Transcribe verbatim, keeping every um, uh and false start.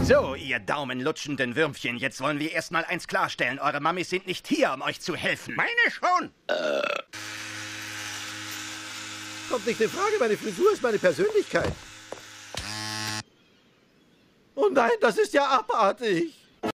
So, ihr daumenlutschenden Würmchen, jetzt wollen wir erstmal eins klarstellen. Eure Mamis sind nicht hier, um euch zu helfen. Meine schon. Äh. Kommt nicht in Frage, meine Frisur ist meine Persönlichkeit. Oh nein, das ist ja abartig.